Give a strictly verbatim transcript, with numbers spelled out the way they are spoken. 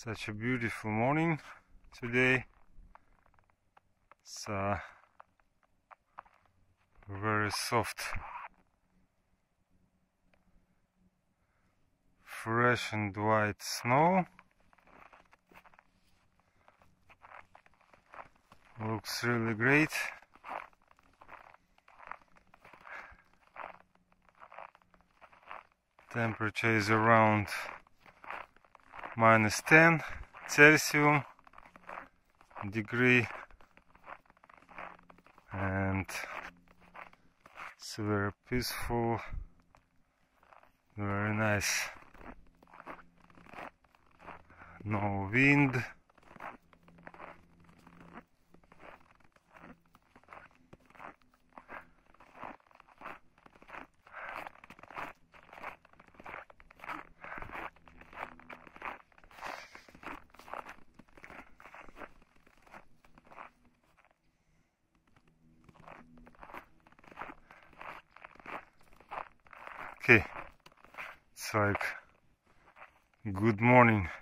Such a beautiful morning today. It's uh, very soft, fresh and white snow. Looks really great. Temperature is around minus ten Celsius degree, and it's very peaceful, very nice. No wind. Okay, it's like good morning.